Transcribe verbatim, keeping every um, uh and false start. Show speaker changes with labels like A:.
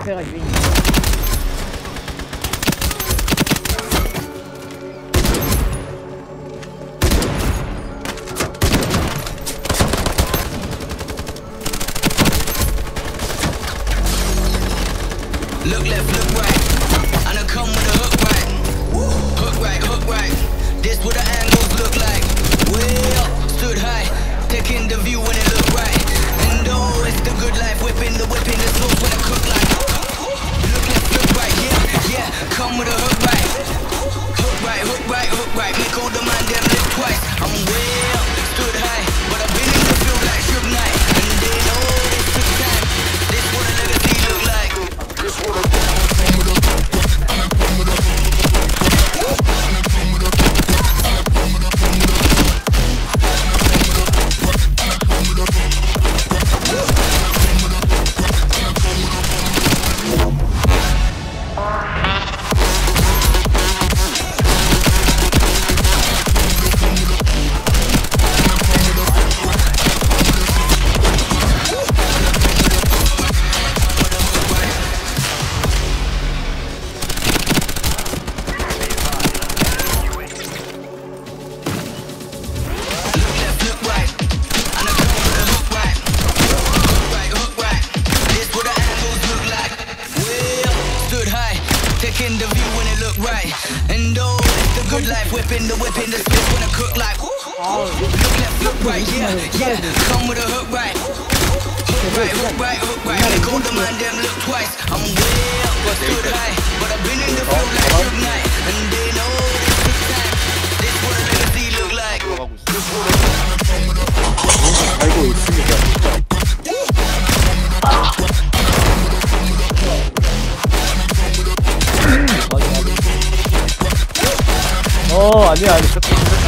A: 앞에가 유인.
B: Look left, look right. I done come with a hook right. Hook right, hook right. This what the angles look like. Way up, stood high, taking the view when it look right. And oh, it's the good life, whipping the whipping the sauce when I cook like. Look left, look right, yeah, yeah. Come with a hook right. Hook right, hook right, hook right. Make all the man them live twice. I'm way up, stood high, but I've been in the field like Suge Knight. And they know this took time. This what a legacy look like. This what a taking the view when it look right. And oh, it's the good life, whipping the whipping the spit when I cook like. Look left, look right, yeah, yeah. Come with a hook right. Hook right, hook right, hook right. Make all the man them look twice. I'm way up, stood high, but I've been in the field like Suge Knight. And they know this took time. This what a legacy look like. This what a 알고 있습니다.
A: 어 아니야 아니